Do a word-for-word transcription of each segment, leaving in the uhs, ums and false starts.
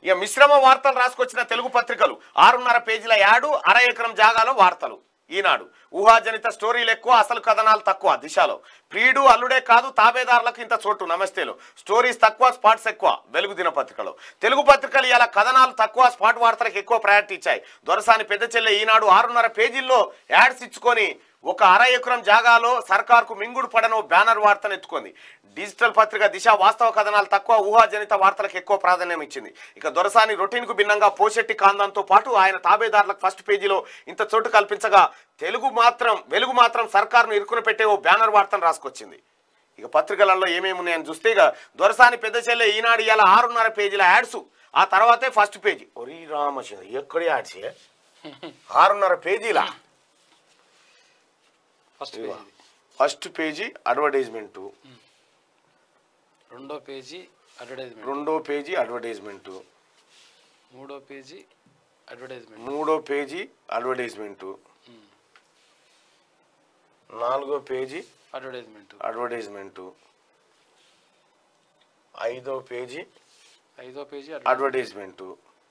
ఇక మిశ్రమ వార్తలు రాసుకొచ్చిన తెలుగు పత్రికలు ఆరున్నర పేజీల యాడు అర ఎకరం జాగాలో వార్తలు. ఈనాడు ఊహాజనిత స్టోరీలు ఎక్కువ, అసలు కథనాలు తక్కువ. దిశలో ప్రియుడు అల్లుడే కాదు తాబేదారులకు ఇంత చోటు. నమస్తేలో స్టోరీస్ తక్కువ, స్పాట్స్ ఎక్కువ. వెలుగు దినపత్రికలో తెలుగు పత్రికలు ఇలా కథనాలు తక్కువ, స్పాట్ వార్తలకు ఎక్కువ ప్రయారిటీ ఇచ్చాయి. దొరసాని పెద్ద చెల్లె ఈనాడు ఆరున్నర పేజీల్లో యాడ్స్ ఇచ్చుకొని ఒక అర ఎకరం జాగాలో సర్కార్కు మింగుడు పడనో బ్యానర్ వార్తను ఎత్తుకుంది. డిజిటల్ పత్రిక దిశ వాస్తవ కథనాలు తక్కువ, ఊహాజనిత వార్తలకు ఎక్కువ ప్రాధాన్యం ఇచ్చింది. ఇక దొరసాని రొటీన్కు భిన్నంగా పోషెట్టి కాందంతో పాటు ఆయన తాబేదారులకు ఫస్ట్ పేజీలో ఇంత చోటు కల్పించగా తెలుగు మాత్రం వెలుగు మాత్రం సర్కార్ను ఇరుకున పెట్టే ఓ బ్యానర్ వార్తను రాసుకొచ్చింది. ఇక పత్రికలలో ఏమేమి ఉన్నాయని చూస్తే ఇక దొరసాని పెద్ద చెల్లె ఈనాడు ఇలా ఆరున్నర పేజీల యాడ్స్, ఆ తర్వాతే ఫస్ట్ పేజీ. ఒరి రామచంద్ర ఎక్కడ యాడ్స్ ఆరున్నర పేజీలా? ఫస్ట్ పేజీ అడ్వర్టైజ్మెంటు, రెండో పేజీ అడ్వర్టైజ్మెంట్, రెండో పేజీ అడ్వర్టైజ్మెంటు, మూడో పేజీ అడ్వర్టైజ్మెంట్, మూడో పేజీ అడ్వర్టైజ్మెంటు, నాలుగో పేజీ అడ్వర్టైజ్మెంట్ అడ్వర్టైజ్మెంటు, ఐదో పేజీ ఐదో పేజీ అడ్వర్టైజ్మెంటు,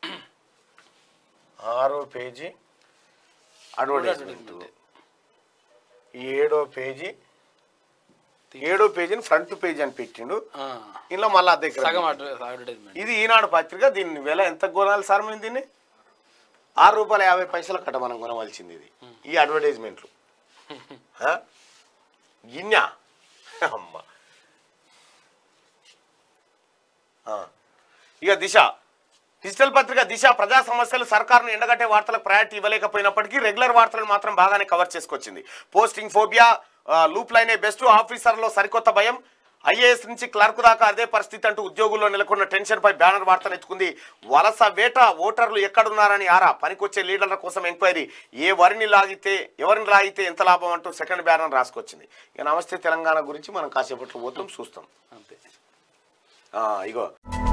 ఆరో పేజీ అడ్వర్టైజ్మెంటు, ఏడో పేజీ ఏడో పేజీని ఫ్రంట్ పేజీ అని పెట్టిండు. ఇలా మళ్ళీ అదే ఇది ఈనాడు పత్రిక. దీన్ని వేల ఎంత కొనాలి సార్ మేము? దీన్ని ఆరు రూపాయల యాభై పైసలు కట్ట మనం కొనవలసింది ఇది ఈ అడ్వర్టైజ్మెంట్లు. గిన్నె అమ్మ. ఇక దిశ డిజిటల్ పత్రిక దిశ ప్రజా సమస్యలు సర్కారును ఎండగట్టే వార్తలకు ప్రయారిటీ ఇవ్వలేకపోయినప్పటికీ రెగ్యులర్ వార్తలను మాత్రం బాగానే కవర్ చేసుకొచ్చింది. పోస్టింగ్ ఫోబియా, లూప్ లైనే బెస్ట్, ఆఫీసర్లో సరికొత్త భయం, ఐఏఎస్ నుంచి క్లర్క్ దాకా అదే పరిస్థితి అంటూ ఉద్యోగుల్లో నెలకొన్న టెన్షన్ పై బ్యానర్ వార్తను ఎత్తుకుంది. వలస వేట, ఓటర్లు ఎక్కడున్నారని ఆరా, పనికొచ్చే లీడర్ల కోసం ఎంక్వైరీ, ఏ వరిని లాగితే ఎవరిని లాగితే ఎంత లాభం అంటూ సెకండ్ బ్యానర్ రాసుకొచ్చింది. ఇక నమస్తే తెలంగాణ గురించి మనం కాసేపట్లో పోతాం, చూస్తాం అంతే. ఇగో